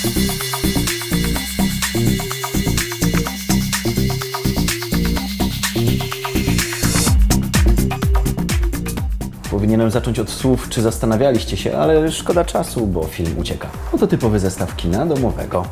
Powinienem zacząć od słów, czy zastanawialiście się, ale szkoda czasu, bo film ucieka. Oto typowy zestaw kina domowego.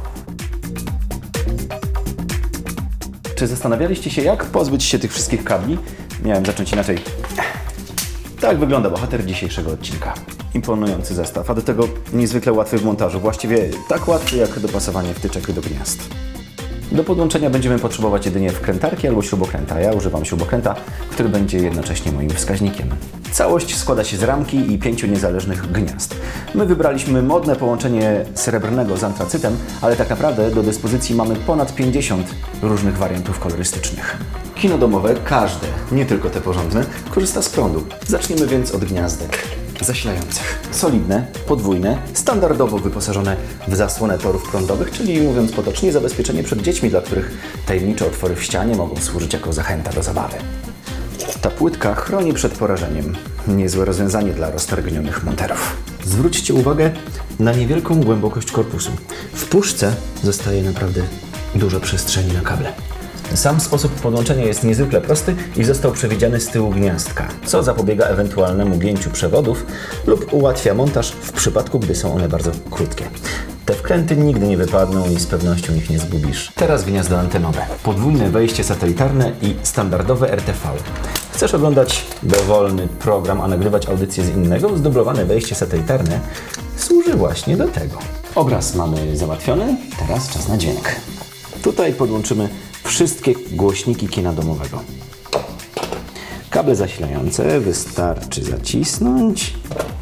Czy zastanawialiście się, jak pozbyć się tych wszystkich kabli? Miałem zacząć inaczej. Tak wygląda bohater dzisiejszego odcinka. Imponujący zestaw, a do tego niezwykle łatwy w montażu. Właściwie tak łatwy, jak dopasowanie wtyczek do gniazd. Do podłączenia będziemy potrzebować jedynie wkrętarki albo śrubokręta. Ja używam śrubokręta, który będzie jednocześnie moim wskaźnikiem. Całość składa się z ramki i 5 niezależnych gniazd. My wybraliśmy modne połączenie srebrnego z antracytem, ale tak naprawdę do dyspozycji mamy ponad 50 różnych wariantów kolorystycznych. Kino domowe, każde, nie tylko te porządne, korzysta z prądu. Zaczniemy więc od gniazdek zasilających. Solidne, podwójne, standardowo wyposażone w zasłonę torów prądowych, czyli mówiąc potocznie, zabezpieczenie przed dziećmi, dla których tajemnicze otwory w ścianie mogą służyć jako zachęta do zabawy. Ta płytka chroni przed porażeniem. Niezłe rozwiązanie dla roztargnionych monterów. Zwróćcie uwagę na niewielką głębokość korpusu. W puszce zostaje naprawdę dużo przestrzeni na kable. Sam sposób podłączenia jest niezwykle prosty i został przewidziany z tyłu gniazdka, co zapobiega ewentualnemu gięciu przewodów lub ułatwia montaż w przypadku, gdy są one bardzo krótkie. Te wkręty nigdy nie wypadną i z pewnością ich nie zgubisz. Teraz gniazdo antenowe. Podwójne wejście satelitarne i standardowe RTV. Chcesz oglądać dowolny program, a nagrywać audycję z innego? Zdublowane wejście satelitarne służy właśnie do tego. Obraz mamy załatwiony, teraz czas na dźwięk. Tutaj podłączymy wszystkie głośniki kina domowego. Kable zasilające wystarczy zacisnąć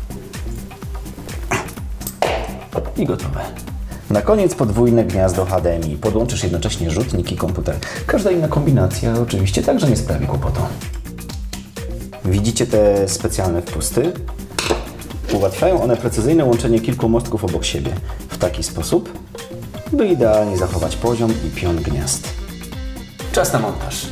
i gotowe. Na koniec podwójne gniazdo HDMI. Podłączysz jednocześnie rzutnik i komputer. Każda inna kombinacja oczywiście także nie sprawi kłopotu. Widzicie te specjalne wpusty? Ułatwiają one precyzyjne łączenie kilku mostków obok siebie w taki sposób, by idealnie zachować poziom i pion gniazd. Czas na montaż.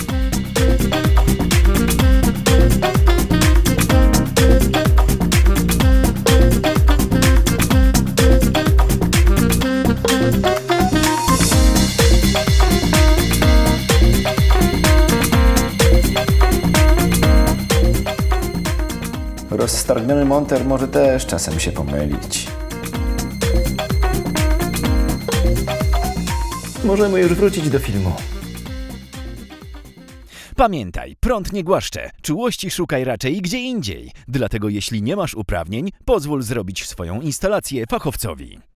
Roztargniony monter może też czasem się pomylić. Możemy już wrócić do filmu. Pamiętaj, prąd nie głaszcze, czułości szukaj raczej gdzie indziej. Dlatego jeśli nie masz uprawnień, pozwól zrobić swoją instalację fachowcowi.